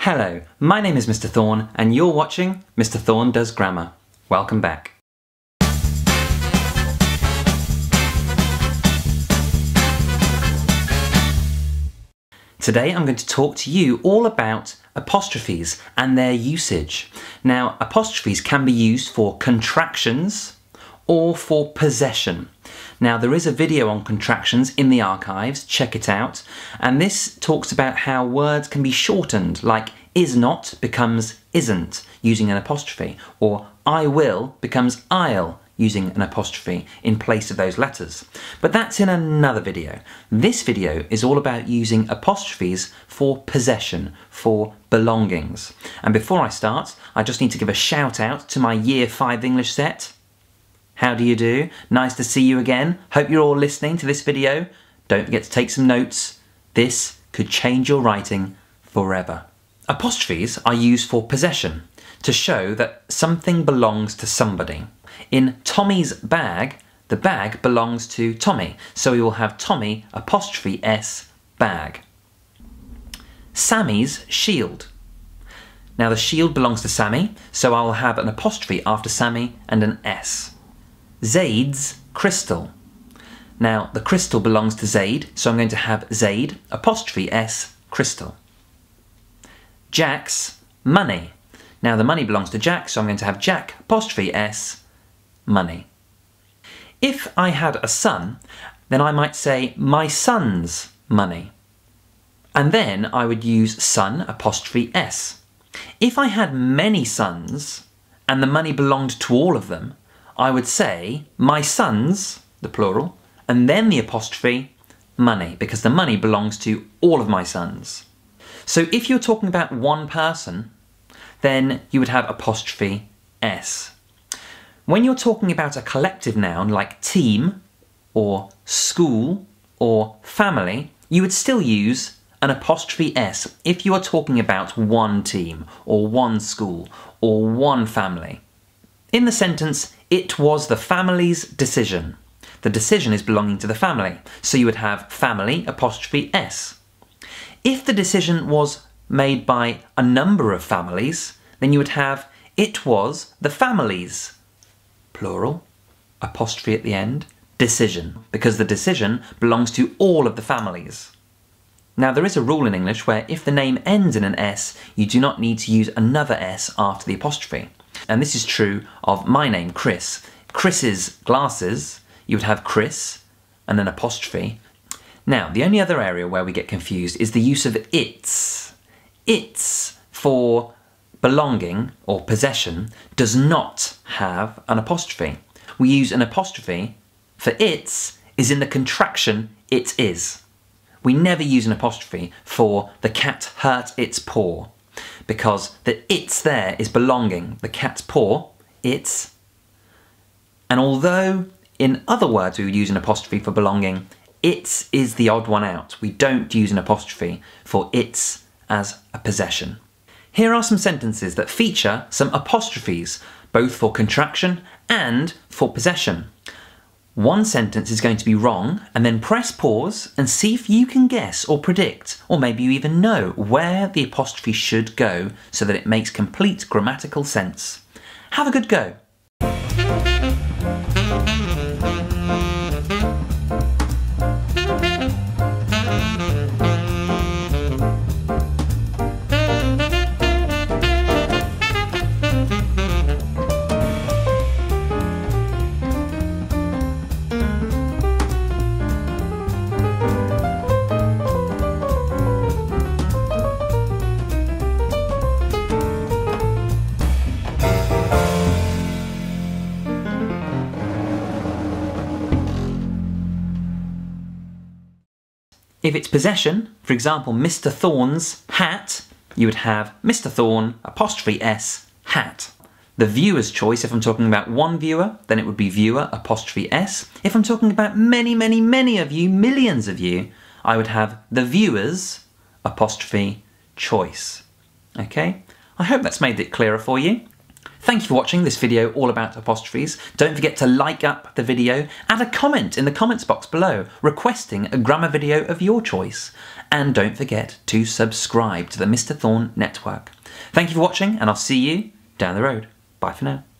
Hello, my name is Mr. Thorne and you're watching Mr. Thorne Does Grammar. Welcome back. Today I'm going to talk to you all about apostrophes and their usage. Now, apostrophes can be used for contractions or for possession. Now, there is a video on contractions in the archives, check it out, and this talks about how words can be shortened, like is not becomes isn't using an apostrophe, or I will becomes I'll using an apostrophe in place of those letters. But that's in another video. This video is all about using apostrophes for possession, for belongings. And before I start, I just need to give a shout out to my Year 5 English set. How do you do? Nice to see you again. Hope you're all listening to this video. Don't forget to take some notes. This could change your writing forever. Apostrophes are used for possession, to show that something belongs to somebody. In Tommy's bag, the bag belongs to Tommy, so we will have Tommy apostrophe S bag. Sammy's shield. Now the shield belongs to Sammy, so I will have an apostrophe after Sammy and an S. Zaid's crystal. Now the crystal belongs to Zaid, so I'm going to have Zaid apostrophe S crystal. Jack's money. Now the money belongs to Jack, so I'm going to have Jack apostrophe S money. If I had a son, then I might say my son's money. And then I would use son apostrophe S. If I had many sons and the money belonged to all of them, I would say my sons, the plural, and then the apostrophe money, because the money belongs to all of my sons. So if you're talking about one person, then you would have apostrophe S. When you're talking about a collective noun like team or school or family, you would still use an apostrophe S if you are talking about one team or one school or one family. In the sentence, it was the family's decision. The decision is belonging to the family, so you would have family apostrophe S. If the decision was made by a number of families, then you would have it was the family's, plural, apostrophe at the end, decision, because the decision belongs to all of the families. Now there is a rule in English where if the name ends in an S, you do not need to use another S after the apostrophe. And this is true of my name, Chris. Chris's glasses, you would have Chris and an apostrophe. Now, the only other area where we get confused is the use of its. Its for belonging or possession does not have an apostrophe. We use an apostrophe for its is in the contraction it is. We never use an apostrophe for the cat hurt its paw, because the it's there is belonging. The cat's paw, its. And although in other words we would use an apostrophe for belonging, its is the odd one out. We don't use an apostrophe for its as a possession. Here are some sentences that feature some apostrophes, both for contraction and for possession. One sentence is going to be wrong, and then press pause and see if you can guess or predict, or maybe you even know, where the apostrophe should go so that it makes complete grammatical sense. Have a good go. If it's possession, for example, Mr. Thorne's hat, you would have Mr. Thorne apostrophe S hat. The viewer's choice, if I'm talking about one viewer, then it would be viewer apostrophe S. If I'm talking about many, many, many of you, millions of you, I would have the viewer's apostrophe choice. Okay? I hope that's made it clearer for you. Thank you for watching this video all about apostrophes. Don't forget to like up the video, add a comment in the comments box below requesting a grammar video of your choice, and don't forget to subscribe to the Mr. Thorne Network. Thank you for watching, and I'll see you down the road. Bye for now.